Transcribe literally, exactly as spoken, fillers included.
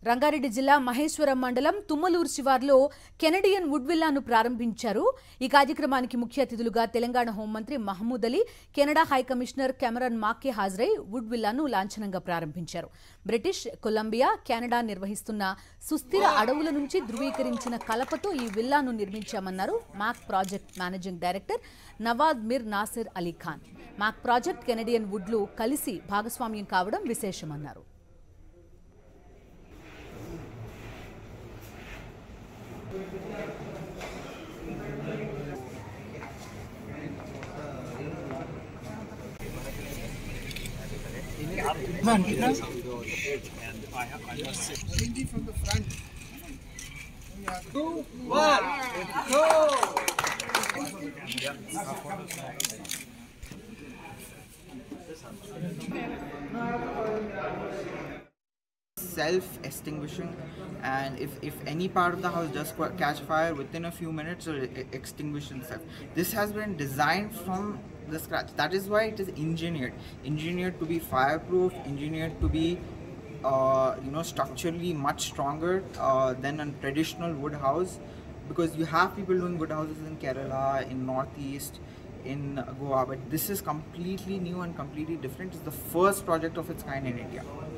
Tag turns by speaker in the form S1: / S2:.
S1: రంగారెడ్డి జిల్లా మహేశ్వరం మండలం తుమ్మలూరు శివార్లో కెనడియన్ వుడ్ విల్లాను ప్రారంభించారు. ఈ కార్యక్రమానికి ముఖ్య అతిథులుగా తెలంగాణ హోంమంత్రి Mahmood Ali, Canada high commissioner Cameron Mackay హాజరై వుడ్ విల్లాను లాంఛనంగా ప్రారంభించారు. బ్రిటిష్ కొలంబియా, కెనడా నిర్వహిస్తున్న సుస్థిర అడవుల నుంచి ధృవీకరించిన కలపతో ఈ విల్లాను నిర్మించామన్నారు MAK project managing director Nawad Mir Nasir Ali Khan. MAK project, Canadian వుడ్లు కలిసి భాగస్వామ్యం కావడం విశేషమన్నారు.
S2: Man, and I, I must say, from the front. Two, one, go!
S3: Self-extinguishing, and if if any part of the house does catch fire, within a few minutes it will extinguish itself. This has been designed from the scratch. That is why it is engineered engineered to be fireproof, engineered to be uh, you know structurally much stronger uh, than a traditional wood house, because you have people doing wood houses in Kerala, in Northeast, in Goa, but this is completely new and completely different. It's the first project of its kind in India.